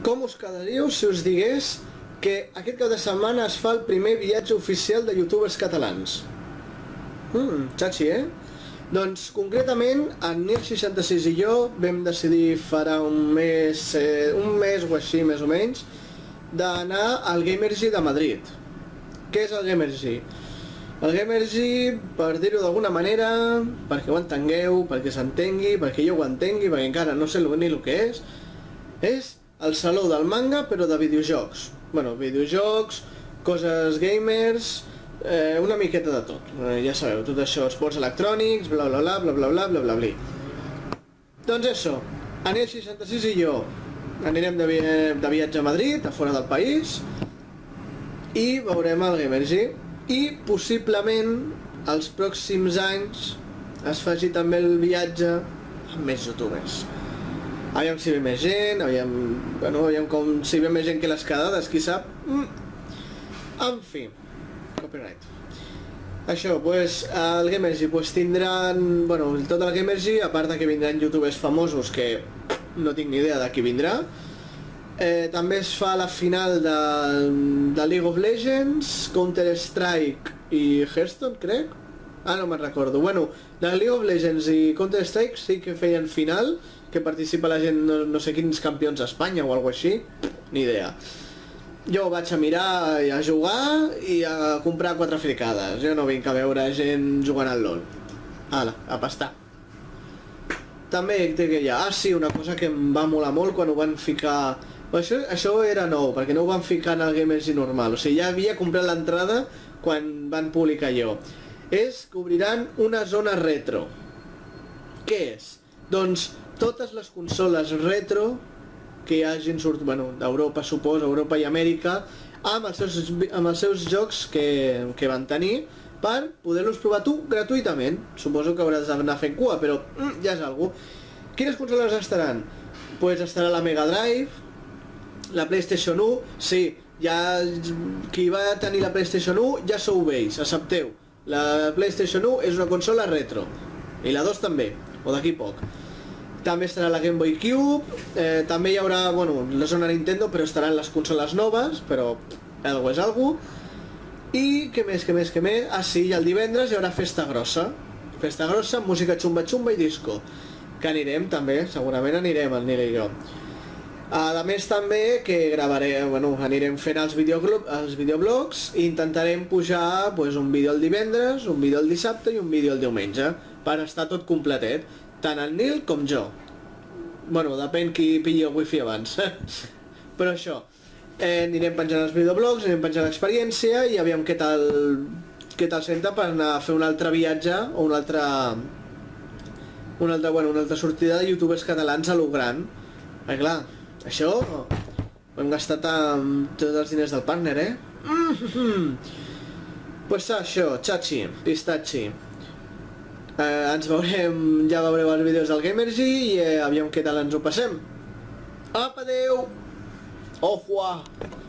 Com us quedaríeu si us digués que aquest cap de setmana es fa el primer viatge oficial de youtubers catalans? Xachi, Doncs, concretament, en Nil66 i jo vam decidir farà un mes o així, més o menys, d'anar al Gamergy de Madrid. Què és el Gamergy? El Gamergy, per dir-ho d'alguna manera, perquè ho entengueu, perquè s'entengui, perquè jo ho entengui, perquè encara no sé ni el que és el saló del manga, però de videojocs. Bueno, videojocs, coses gamers, una miqueta de tot. Ja sabeu, tot això, esports electrònics, bla bla bla bla bla bla bla bla bla. Doncs això, Anel 66 i jo anirem de viatge a Madrid, a fora del país, i veurem el Gamergy. I possiblement els pròxims anys es faci també el viatge amb més youtubers. Aviam si ve més gent, aviam com si ve més gent que les quedades, qui sap. En fi, copyright. Això, doncs, el Gamergy tindran, bueno, tot el Gamergy, a part que vindran youtubers famosos que no tinc ni idea de qui vindrà. També es fa la final de League of Legends, Counter-Strike i Hearthstone, crec. No me'n recordo. Bueno, de League of Legends i Counter-Strike sí que feien final, que participa la gent, no sé quins campions d'Espanya o alguna així, ni idea. Jo vaig a mirar i a jugar i a comprar 4 fricades. Jo no vinc a veure gent jugant al LOL. Hala, a pastar. També té que hi ha, sí, una cosa que em va molar molt quan ho van ficar. Això era nou, perquè no ho van ficar en el Gamergy normal, o sigui, ja havia comprat l'entrada quan van publicar allò. És que obriran una zona retro. Què és? Doncs totes les consoles retro que hagin sortit, bueno, d'Europa, suposo, Europa i Amèrica, amb els seus jocs que van tenir, per poder-los provar tu gratuïtament. Suposo que hauràs d'anar fent cua, però ja és algo. Quines consoles estaran? Doncs estarà la Mega Drive, la PlayStation 1, sí, ja qui va tenir la PlayStation 1 ja sou vells, accepteu. La PlayStation 1 és una consola retro, i la 2 també, o d'aquí poc. També estarà la Game Boy Cube, també hi haurà, bueno, la zona Nintendo, però estaran les consoles noves, però algo és algo. I què més? Sí, i el divendres hi haurà festa grossa. Festa grossa, música xumba-xumba i disco. Que anirem també, segurament anirem el Nil i jo. A més també que gravarem, bueno, anirem fent els videoblogs i intentarem pujar un vídeo el divendres, un vídeo el dissabte i un vídeo el diumenge, per estar tot completet, tant el Nil com jo. Bueno, depèn qui pilli el wifi abans. Però això, anirem penjant els videoblogs, anirem penjant l'experiència i aviam què tal senta per anar a fer un altre viatge o una altra sortida de youtubers catalans a lo gran. Clar, això ho hem gastat amb tots els diners del partner, Pues això, Xachi, Pistachi. Ens veurem, ja veureu els vídeos del Gamergy i aviam què tal ens ho passem. Apa, adeu! Au revoir!